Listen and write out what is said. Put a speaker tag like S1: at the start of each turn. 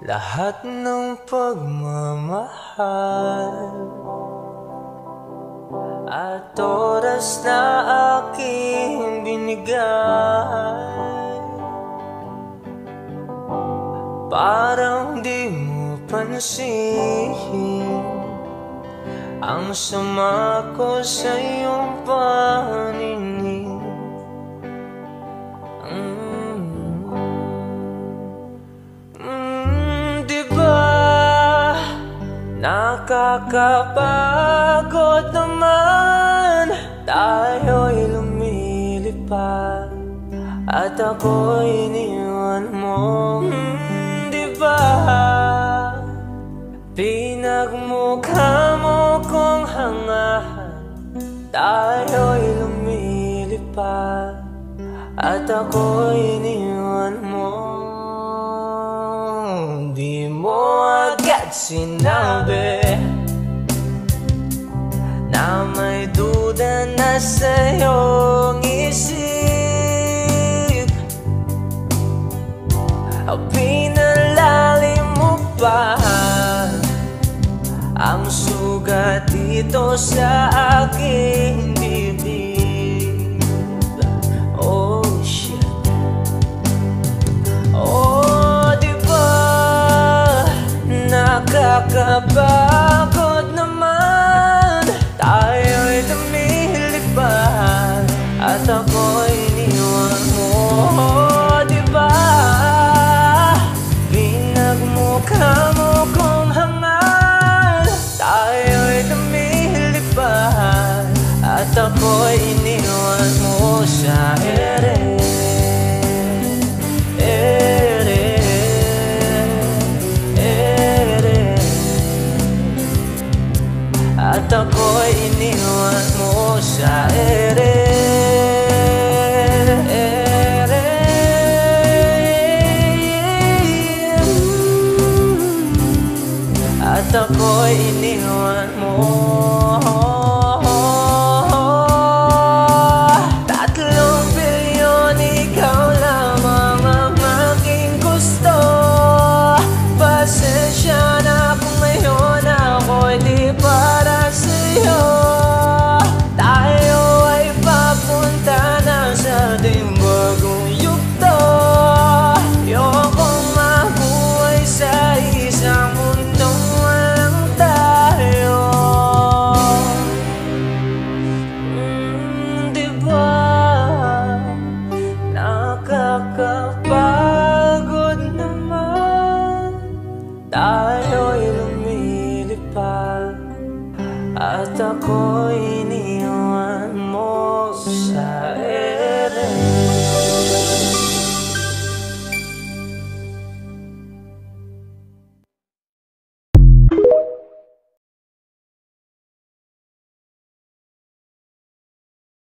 S1: lahat ng pagmamahal at oras na aking binigay. Parang di mo pansin ang sama ko sa iyong paninig. Nakakapagod naman, tayo'y lumilipad at ako'y iniwan mo. Di ba? Pinagmukha mo kong hangahan, tayo'y lumilipad at ako'y iniwan mo. Di mo agad sinabi na may duda na sa iyong isip. Pinalalim mo pa ang sugat dito sa aking dibdib. Oh shit. Oh, di ba nakakapagod naman, tayo'y lumilipad at ako'y iniwan mo. Di ba pinagmukha mo kong hangal, tayo'y lumilipad at ako'y iniwan mo sa ere. At ako'y iniwan mo sa ere. At ako'y iniwan mo. 3 bilyon, ikaw lamang ang aking gusto. Pasensya na kung ngayon ako'y di para sa'yo. Tayo ay papunta na sa ating bagong yugto. Ayokong mabuhay sa isang mundong walang tayo. Di ba nakakapagod naman, tayo'y lumilipad at ako'y iniwan mo sa